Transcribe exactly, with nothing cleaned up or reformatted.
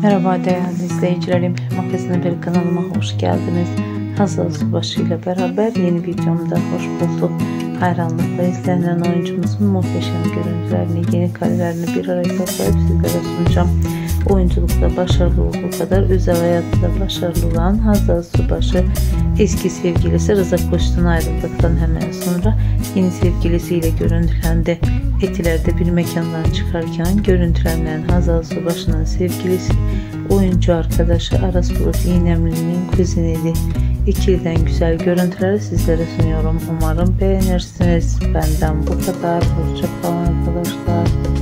Merhaba değerli izleyicilerim, Magazin bir kanalıma hoş geldiniz. Hazal Subaşı ile beraber yeni videomda hoş bulduk. Hayranlıkla izlenen oyuncumuzun muhteşem görüntülerini, yeni karelerini bir araya toplayıp sizlere sunacağım. Oyunculukta başarılı olduğu kadar özel hayatta da başarılı olan Hazal Subaşı, eski sevgilisi Rıza Koç'tan ayrıldıktan hemen sonra yeni sevgilisiyle görüntülendi. Etiler'de bir mekandan çıkarken görüntülenen Hazal Subaşı'nın sevgilisi oyuncu arkadaşı Aras Bulut İynemli'nin kuzeniydi. İkiliden güzel görüntüleri sizlere sunuyorum. Umarım beğenirsiniz. Benden bu kadar. Hoşça kalın arkadaşlar.